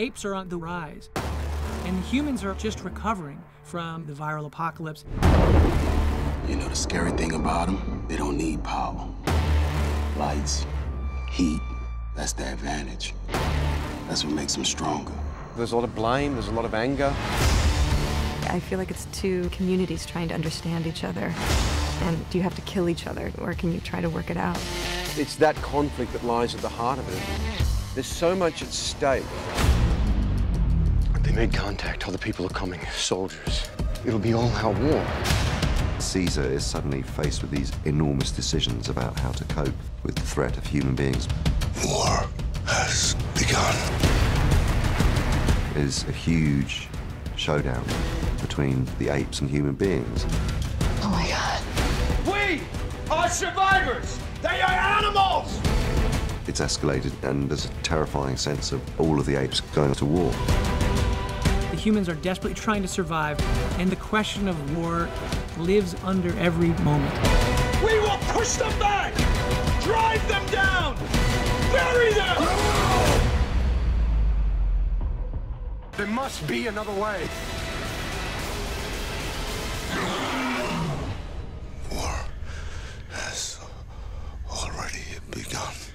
apes are on the rise, and humans are just recovering from the viral apocalypse. You know the scary thing about them? They don't need power. Lights, heat, that's the advantage. That's what makes them stronger. There's a lot of blame, there's a lot of anger. I feel like it's two communities trying to understand each other. And do you have to kill each other, or can you try to work it out? It's that conflict that lies at the heart of it. There's so much at stake. They made contact, other people are coming, soldiers. It'll be all out war. Caesar is suddenly faced with these enormous decisions about how to cope with the threat of human beings. War has begun. Is a huge showdown between the apes and human beings. Oh my God. We are survivors! They are animals! It's escalated, and there's a terrifying sense of all of the apes going to war. The humans are desperately trying to survive, and the question of war lives under every moment. We will push them back! Drive them down! Bury them! There must be another way. War has already begun.